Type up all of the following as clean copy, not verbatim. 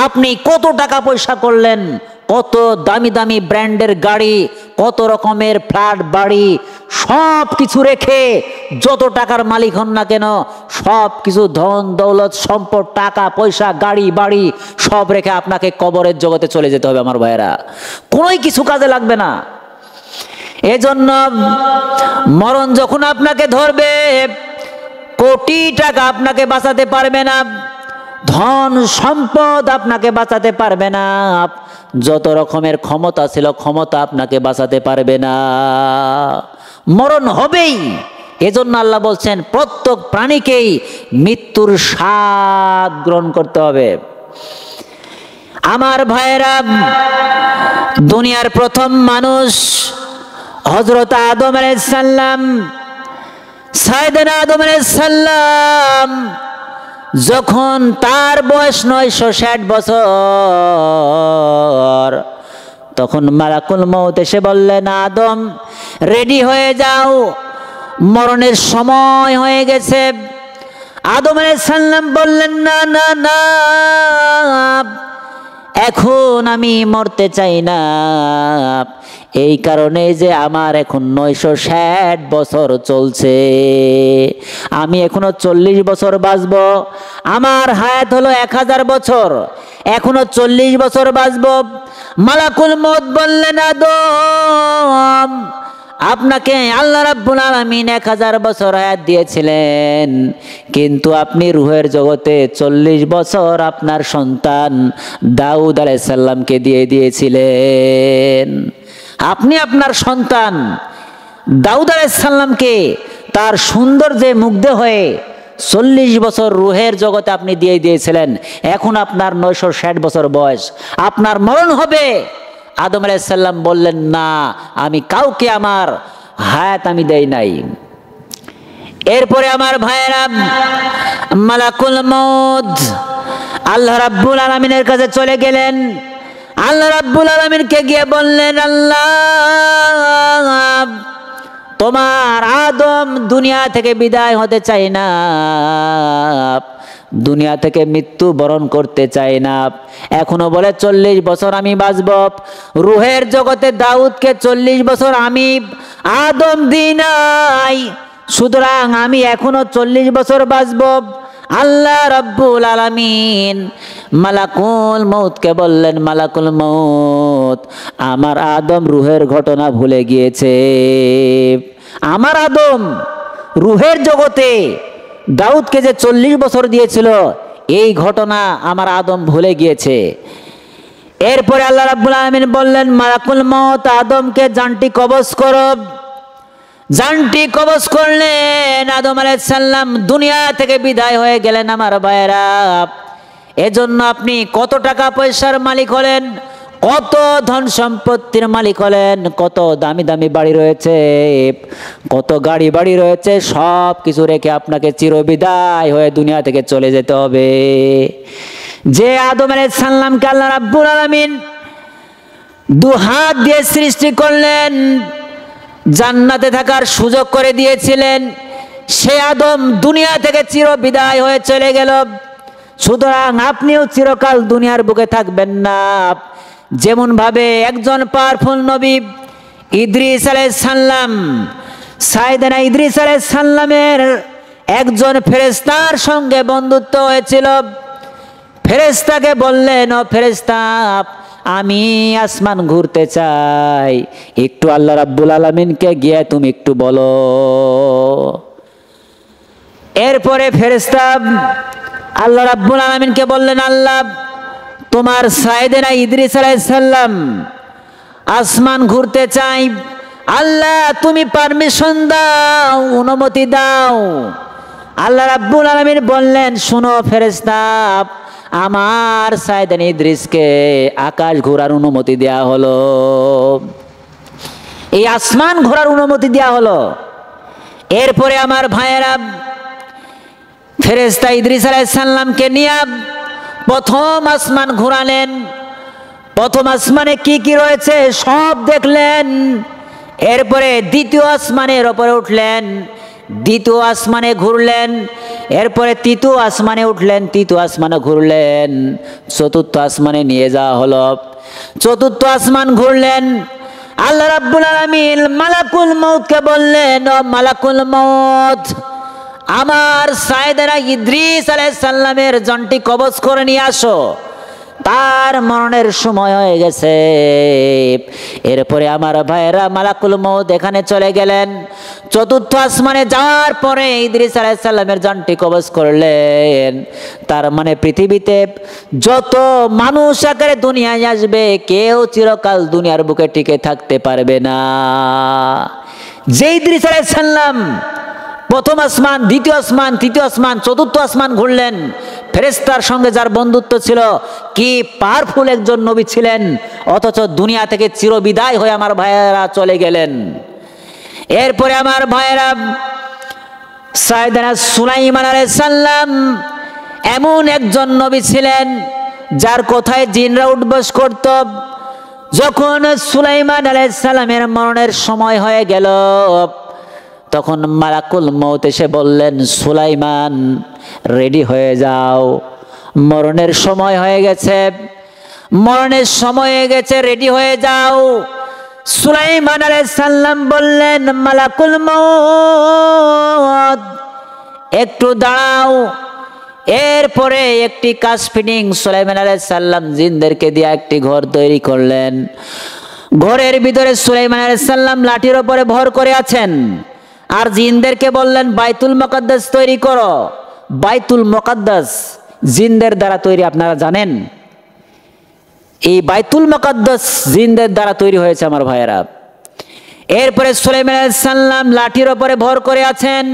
আপনি কত টাকা পয়সা করলেন, কত দামি দামি ব্র্যান্ডের গাড়ি, কত রকমের ফ্ল্যাট বাড়ি, সব কিছু রেখে যত টাকার মালিক হন না কেন, সব কিছু ধন দৌলত সম্পদ টাকা পয়সা গাড়ি বাড়ি সব রেখে আপনাকে কবরের জগতে চলে যেতে হবে আমার ভাইয়েরা, কোনোই কিছু কাজে লাগবে না। এজন্য মরণ যখন আপনাকে ধরবে, কোটি টাকা আপনাকে বাঁচাতে পারবে না, ধন সম্পদ আপনাকে বাঁচাতে পারবে না, যত রকমের ক্ষমতা ছিল ক্ষমতা আপনাকে বাঁচাতে পারবে না, মরণ হবেই। এজন্য আল্লাহ বলছেন প্রত্যেক প্রাণীকেই মৃত্যুর স্বাদ গ্রহণ করতে হবে। আমার ভাইয়েরা, দুনিয়ার প্রথম মানুষ হযরত আদম আলাইহিস সালাম, সাইয়েদনা আদম আলাইহিস সালাম, যখন তার বয়স 960 বছর, তখন মালাকুল মউত এসে বললেন, আদম রেডি হয়ে যাও, মরণের সময় হয়ে গেছে। আদম আলাইহিস সালাম বললেন, না না না, এখন আমি মরতে চাই না, এই কারণে যে আমার এখন 960 বছর চলছে, আমি এখনো 40 বছর বাঁচব, আমার হায়াত হলো 1000 বছর, এখনো 40 বছর বাঁচব। মালাকুল মউত বললেন, আদম আপনাকে আল্লাহ রাব্বুল আলামিন 1000 বছর হায়াত দিয়েছিলেন, কিন্তু আপনি রূহের জগতে 40 বছর আপনার সন্তান দাউদ আলাইহিস সালামকে দিয়ে দিয়েছিলেন। আপনি আপনার সন্তান দাউদ আলাইহিস সালামকে তার সৌন্দর্যে মুগ্ধ হয়ে 40 বছর রূহের জগতে আপনি দিয়ে দিয়েছিলেন, এখন আপনার 960 বছর বয়স, আপনার মরণ হবে। আদম আলাইহিস সালাম বললেন, না, আমি কাউকে আমার হায়াত আমি দেই নাই। এরপরে আমার ভাইয়েরা, মালাকুল মউত আল্লাহ রাব্বুল আলামিনের কাছে চলে গেলেন। আল্লাহ রাব্বুল আলামিনকে গিয়ে বললেন, আল্লাহ তোমার আদম দুনিয়া থেকে বিদায় হতে চায় না, দুনিয়া থেকে মৃত্যু বরণ করতে চায় না, এখনো বলে 40 বছর আমি বাঁচব। রূহের জগতে দাউদকে 40 বছর আমি আদম দিই নাই, সুতরাং আমি এখনো 40 বছর বাঁচব। আল্লাহ রাব্বুল আলামিন মালাকুল মউতকে বললেন, মালাকুল মউত আমার আদম রূহের ঘটনা ভুলে গিয়েছে, আমার আদম রূহের জগতে দাউদকে যে 40 বছর দিয়েছিল এই ঘটনা আমার আদম ভুলে গিয়েছে। এরপরে আল্লাহ রাব্বুল আলামিন বললেন, মালাকুল মউত আদমকে জানটি কবজ করো। জানটি কবজ করলেন, আদম আলাইহিস সালাম দুনিয়া থেকে বিদায় হয়ে গেলেন। আমার ভাইয়েরা, এজন্য আপনি কত টাকা পয়সার মালিক হলেন, কত ধন সম্পত্তির মালিক হলেন, কত দামি দামি বাড়ি রয়েছে, কত গাড়ি বাড়ি রয়েছে, সব কিছু রেখে আপনাকে চিরবিদায় হয়ে দুনিয়া থেকে চলে যেতে হবে। যে আদম আলাইহিস সালামকে আল্লাহ রাব্বুল আলামিন 2 হাত দিয়ে সৃষ্টি করলেন, জান্নাতে থাকার সুযোগ করে দিয়েছিলেন, সে আদম দুনিয়া থেকে চিরবিদায় হয়ে চলে গেল। সুতরাং আপনিও চিরকাল দুনিয়ার বুকে থাকবেন না। যেমন ভাবে একজন পাওয়ারফুল নবী ইদ্রিস আলাইহিস সালাম, সাইয়েদনা ইদ্রিস আলাইহিস সালামের একজন ফেরেশতার সঙ্গে বন্ধুত্ব হয়েছিল। ফেরেশতাকে বললেন, ও ফেরেশতা, আমি আসমান ঘুরতে চাই, একটু আল্লাহ রাব্বুল আলামিনকে গিয়ে তুমি একটু বলো। এরপরে ফেরেশতা আল্লাহ রাব্বুল আলামিনকে বললেন, আল্লাহ তোমার সাইয়েদনা ইদ্রিস আলাইহিস সালাম আসমান ঘুরতে চাই, আল্লাহ তুমি পারমিশন দাও, অনুমতি দাও। আল্লাহ রাব্বুল আলামিন বললেন, শোনো ফেরেশতা, আমার সাইয়েদনা ইদ্রিসকে আকাশ ঘোরার অনুমতি দেয়া হলো, এই আসমান ঘোরার অনুমতি দেয়া হলো। এরপরে আমার ভাইয়েরা, ফেরেশতা ইদ্রিস আলাইহিস সালামকে নিয়ে প্রথম আসমান ঘোরালেন। প্রথম আসমানে কি কি রয়েছে সব দেখলেন। এরপরে দ্বিতীয় আসমানের উপরে উঠলেন। দ্বিতীয় আসমানে ঘুরলেন, এরপরে তৃতীয় আসমানে উঠলেন, তৃতীয় আসমানে ঘুরলেন, চতুর্থ আসমানে নিয়ে যাওয়া হলো। চতুর্থ আসমান ঘুরলেন, আল্লাহ রাব্বুল আলামিন মালাকুল মউতকে বললেন, ও মালাকুল মউত, আমার সাইয়েদনা ইদ্রিস আলাইহিস সালামের জনটি কবজ করে নিয়ে আসো, তার মরণের সময় হয়ে গেছে। এরপরে আমার ভাইয়েরা মালাকুল মউত এখানে চলে গেলেন। চতুর্থ আসমানে যাওয়ার পরে ইদ্রিস আলাইহিস সালামের জানটি কবজ করলেন। তার মানে পৃথিবীতে যত মানুষ আকারে দুনিয়ায় আসবে কেউ চিরকাল দুনিয়ার বুকে টিকে থাকতে পারবে না। যে ইদ্রিস আলাইহিস সালাম প্রথম আসমান, দ্বিতীয় আসমান, তৃতীয় আসমান, চতুর্থ আসমান ঘুরলেন, ফেরেশতার সঙ্গে যার বন্ধুত্ব ছিল, কি পাওয়ারফুল একজন নবী ছিলেন, অথচ দুনিয়া থেকে চিরবিদায় হয়ে আমার ভাইয়েরা চলে গেলেন। এরপরে আমার ভাইয়েরা সাইয়েদনা সুলাইমান আলাইহিস সালাম এমন একজন নবী ছিলেন যার কথায় জিনরা উঠবস করত। যখন সুলাইমান আলাইহিস সালামের মরণের সময় হয়ে গেল, তখন মালাকুল মউত এসে বললেন, সুলাইমান রেডি হয়ে যাও, মরণের সময় হয়ে গেছে, মরণের সময় হয়ে গেছে, রেডি হয়ে যাও। সুলাইমান আলাইহিস সালাম বললেন, মালাকুল মউত একটু দাঁড়াও। এরপরে একটি কাশ ফিটিং সুলাইমান আলাইহিস সালাম জিনদেরকে দিয়ে একটি ঘর তৈরি করলেন। ঘরের ভিতরে সুলাইমান আলাইহিস সালাম লাঠির উপরে ভর করে আছেন, আর জিনদেরকে বললেন বাইতুল মুকাদ্দাস তৈরি করো। বাইতুল মুকাদ্দাস জিনদের দ্বারা তৈরি, আপনারা জানেন এই বাইতুল মুকাদ্দাস জিনদের দ্বারা তৈরি হয়েছে আমার ভাইয়েরা। এরপরে সুলাইমান আলাইহিস সালাম লাঠির উপরে ভর করে আছেন,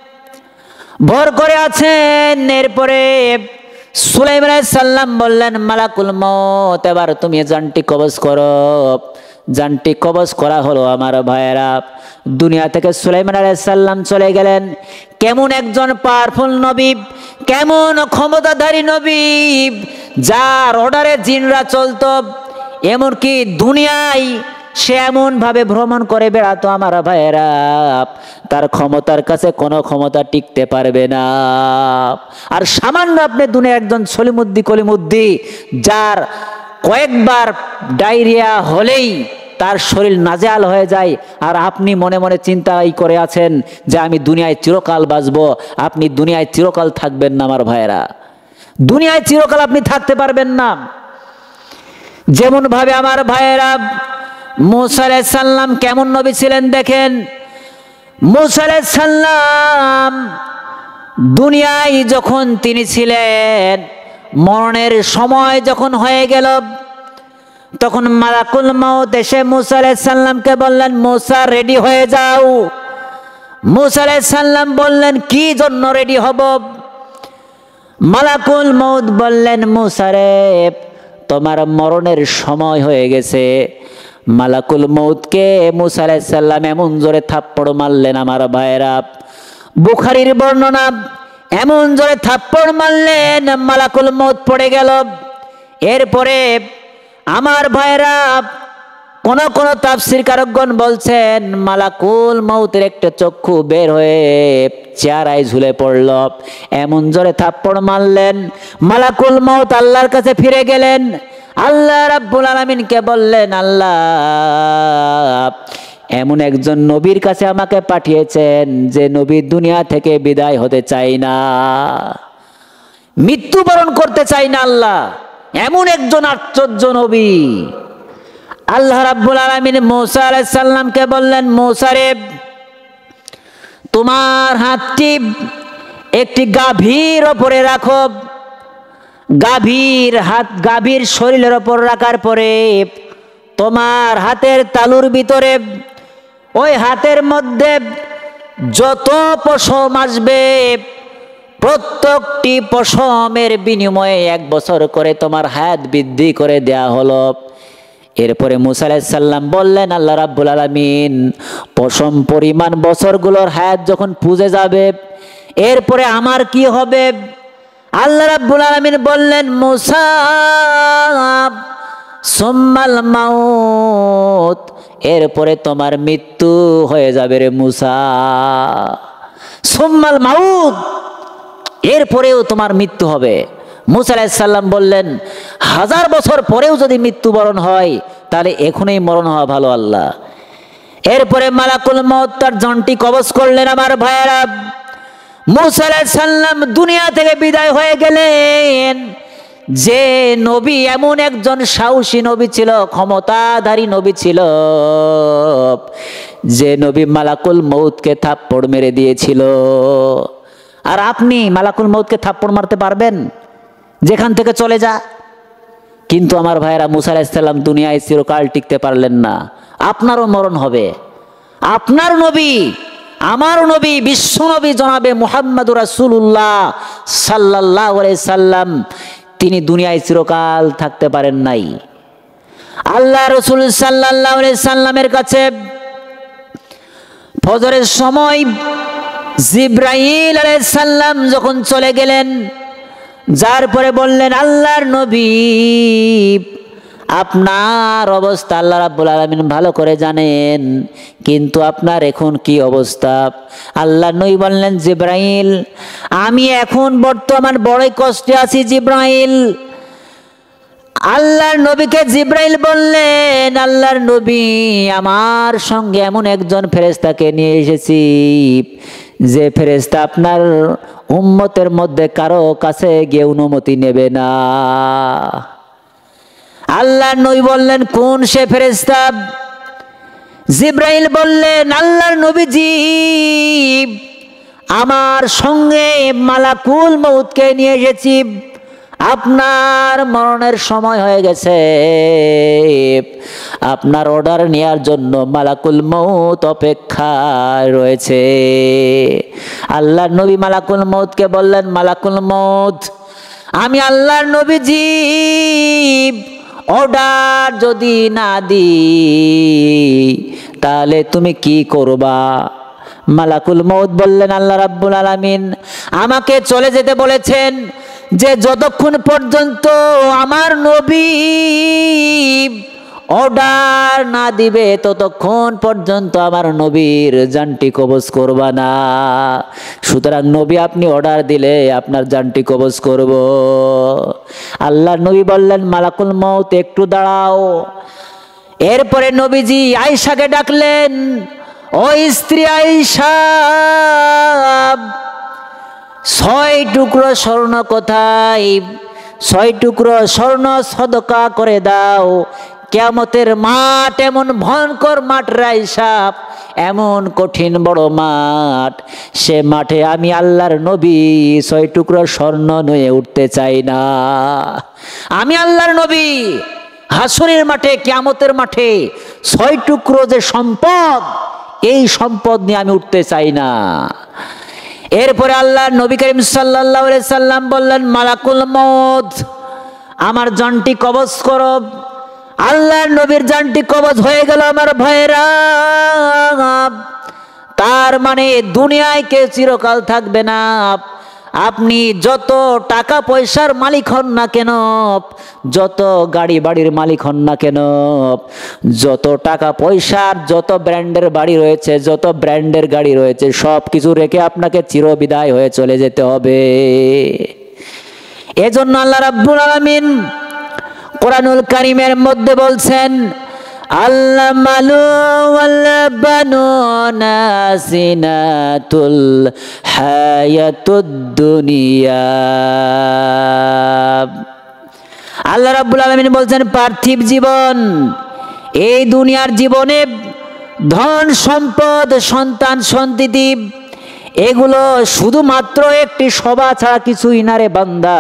ভর করে আছেন। এরপরে সুলাইমান আলাইহিস সালাম বললেন, মালাকুল মউত এবার তুমি জানটি কবজ করো। জানটি কবজ করা হলো আমার ভাইয়েরা। দুনিয়া থেকে সুলাইমান আলাইহিস সালাম চলে গেলেন। কেমন একজন পাওয়ারফুল নবী, কেমন ক্ষমতাধারী নবী, যার অর্ডারে জিনরা চলতো, এমনকি দুনিয়ায় সে এমন ভাবে ভ্রমণ করে বেড়াতো আমার ভাইয়েরা, তার ক্ষমতার কাছে কোনো ক্ষমতা টিকতে পারবে না। আর সামান্য আপনি দুনিয়া একজন সলিমুদ্দি কলিমুদ্দি, যার কয়েকবার ডায়রিয়া হলেই তার শরীর নাজেহাল হয়ে যায়, আর আপনি মনে মনে চিন্তাই করে আছেন যে আমি দুনিয়ায় চিরকাল বাঁচবো। আপনি দুনিয়ায় চিরকাল থাকবেন না আমার ভাইয়েরা, দুনিয়ায় চিরকাল আপনি থাকতে পারবেন না। যেমন ভাবে আমার ভাইয়েরা মূসা আলাইহিস সালাম কেমন নবী ছিলেন দেখেন। মূসা আলাইহিস সালাম দুনিয়ায় যখন তিনি ছিলেন, মরণের সময় যখন হয়ে গেল, তখন মালাকুল মউত এসে মূসা আলাইহিস সালামকে বললেন, মূসা রেডি হয়ে যাও। মূসা আলাইহিস সালাম বললেন, কি জন্য রেডি হব? মালাকুল মউত বললেন, মূসা রে, তোমার মরণের সময় হয়ে গেছে। মালাকুল মউতকে মূসা আলাইহিস সালাম এমন জোরে থাপ্পড় মারলেন আমার ভাইয়েরা, বুখারীর বর্ণনা, এমন জোরে থাপ্পড় মারলেন মালাকুল মউত পড়ে গেল। এরপরে আমার ভাইয়েরা কোন কোন তাফসীর কারকগণ বলছেন মালাকুল মউতের একটা চক্ষু বের হয়ে চেহারায় ঝুলে পড়ল। এমন জোরে থাপ্পড় মারলেন, মালাকুল মউত আল্লাহর কাছে ফিরে গেলেন। আল্লাহ রাব্বুল আলামিনকে বললেন, আল্লাহ এমন একজন নবীর কাছে আমাকে পাঠিয়েছেন যে নবী দুনিয়া থেকে বিদায় হতে চাই না, মৃত্যুবরণ করতে চাই না। আল্লাহ এমন একজন আশ্চর্য নবী। আল্লাহ রাব্বুল আলামিন মূসা আলাইহিস সালামকে বললেন, মূসা রে, তোমার হাতটি একটি গাভীর ওপরে রাখো। গাভীর শরীরের ওপর রাখার পরে তোমার হাতের তালুর ভিতরে, ওই হাতের মধ্যে যত পশম আসবে, প্রত্যেকটি পশমের বিনিময়ে 1 বছর করে তোমার হায়াত বৃদ্ধি করে দেয়া হলো। এরপরে মূসা আলাইহিস সালাম বললেন, আল্লাহ রাব্বুল আলামিন পশম পরিমাণ বছরগুলোর হায়াত যখন পুজে যাবে, এরপরে আমার কি হবে? আল্লাহ রাব্বুল আলামিন বললেন, মূসা সুম্মাল মাউত, এরপরে তোমার মৃত্যু হয়ে যাবে রে মূসা। সুম্মাল মাউত, এরপরেও তোমার মৃত্যু হবে। মুসা আলাইহিস সালাম বললেন 1000 বছর পরেও যদি মৃত্যুবরণ হয় তাহলে এখনই মরণ হওয়া ভালো আল্লাহ। এরপরে মালাকুল মউত তার জনটি কবজ করলেন। আমার ভাইয়েরা, মুসা আলাইহিস সালাম দুনিয়া থেকে বিদায় হয়ে গেলেন। যে নবী এমন একজন সাহসী নবী ছিল, ক্ষমতাধারী নবী ছিল, যে নবী মালাকুল মউতকে থাপ্পড় মেরে দিয়েছিল। আর আপনি মালাকুল মউতকে থাপ্পড় মারতে পারবেন? যেখান থেকে চলে যা। কিন্তু আমার ভাইয়েরা, মুসা আলাইহিস সালাম দুনিয়ায় চিরকাল টিকতে পারলেন না। আপনারও মরণ হবে। আপনার নবী, আমার নবী, বিশ্ব নবী জনাবে মুহাম্মদুর রাসূলুল্লাহ সাল্লাল্লাহু আলাইহি সাল্লাম, তিনি দুনিয়ায় চিরকাল থাকতে পারেন নাই। আল্লাহ রাসূল সাল্লাল্লাহু আলাইহি সাল্লামের কাছে ফজরের সময় জিবরাইল আলাইহিস সালাম যখন চলে গেলেন, যার পরে বললেন, আল্লাহর নবী, আপনার অবস্থা আল্লাহ রাব্বুল আলামিন ভালো করে জানেন, কিন্তু আপনার এখন কি অবস্থা? আল্লাহর নবী বললেন, জিবরাইল, আমি এখন বর্তমান বড়ই কষ্টে আছি জিবরাইল। আল্লাহর নবীকে জিবরাইল বললেন, আল্লাহর নবী, আমার সঙ্গে এমন একজন ফেরেশতাকে নিয়ে এসেছি, যে ফেরেশতা আপনার উম্মতের মধ্যে কারো কাছে গিয়ে অনুমতি নেবে না। আল্লাহর নবী বললেন, কোন সে ফেরেশতা? জিবরাইল বললেন, আল্লাহর নবীজি, আমার সঙ্গে মালাকুল মউতকে নিয়ে এসেছি, আপনার মরণের সময় হয়ে গেছে, আপনার অর্ডার নেওয়ার জন্য মালাকুল মউত অপেক্ষায় রয়েছে। আল্লাহর নবী মালাকুল মউতকে বললেন, মালাকুল মউত, আমি আল্লাহর নবীজি অর্ডার যদি না দিই তাহলে তুমি কি করবা? মালাকুল মউত বললেন, আল্লাহ রাব্বুল আলামিন আমাকে চলে যেতে বলেছেন, যে যতক্ষণ পর্যন্ত আমার নবী অর্ডার না দিবে ততক্ষণ পর্যন্ত আমার নবীর জানটি কবজ করবা না। সুতরাং নবী, আপনি অর্ডার দিলে আপনার জানটি কবজ করব। আল্লাহর নবী বললেন, মালাকুল মউত একটু দাঁড়াও। এরপরে নবীজি আয়েশাকে ডাকলেন, ও স্ত্রী আয়েশা, 6 টুকরো স্বর্ণ কোথায়? 6 টুকরো স্বর্ণ সদকা করে দাও। কিয়ামতের মাঠ এমন ভয়ঙ্কর মাঠ আয়েশা, এমন কঠিন বড় মাঠ, সে মাঠে আমি আল্লাহর নবী 6 টুকরো স্বর্ণ নিয়ে উঠতে চাই না। আমি আল্লাহর নবী হাসরের মাঠে, কিয়ামতের মাঠে 6 টুকরো যে সম্পদ, এই সম্পদ নিয়ে আমি উঠতে চাই না। এরপরে আল্লাহর নবী করিম সাল্লাল্লাহু আলাইহি সাল্লাম বললেন, মালাকুল মউত, আমার জানটি কবজ করো। আল্লাহর নবীর জানটি কবজ হয়ে গেল। আমার ভাইরা, তার মানে দুনিয়ায় কেউ চিরকাল থাকবে না। আপনি যত টাকা পয়সার মালিক হন না কেন, যত গাড়ি বাড়ির মালিক হন না কেন, যত টাকা পয়সার, যত ব্র্যান্ডের বাড়ি রয়েছে, যত ব্র্যান্ডের গাড়ি রয়েছে, সব কিছু রেখে আপনাকে চিরবিদায় হয়ে চলে যেতে হবে। এজন্য আল্লাহ রাব্বুল আলামিন কোরআনুল কারীমের মধ্যে বলছেন, আল্লাহ মালু ওয়াল বানুনা জিনাতুল হায়াতুদ দুনিয়া। আল্লাহ রাব্বুল আলামিন বলছেন, পার্থিব জীবন, এই দুনিয়ার জীবনে ধন সম্পদ, সন্তান সন্ততি, এগুলো শুধুমাত্র একটি শোভা ছাড়া কিছুই না রে বান্দা।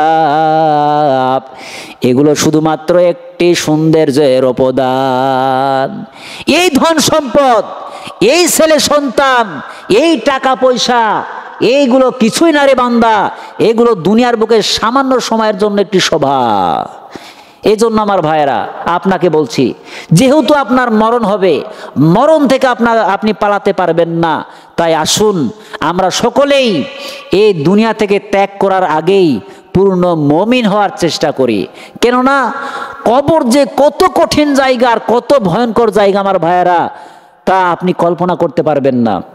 এগুলো শুধুমাত্র একটি সৌন্দর্যের অবদান। এই ধন সম্পদ, এই ছেলে সন্তান, এই টাকা পয়সা, এইগুলো কিছুই না রে বান্দা। এগুলো দুনিয়ার বুকে সামান্য সময়ের জন্য একটি শোভা। এই জন্য আমার ভাইয়েরা, আপনাকে বলছি, যেহেতু আপনার মরণ হবে, মরণ থেকে আপনি পালাতে পারবেন না। তাই আসুন আমরা সকলেই এই দুনিয়া থেকে ত্যাগ করার আগেই পূর্ণ মুমিন হওয়ার চেষ্টা করি। কেননা কবর যে কত কঠিন জায়গা আর কত ভয়ঙ্কর জায়গা আমার ভাইয়েরা, তা আপনি কল্পনা করতে পারবেন না।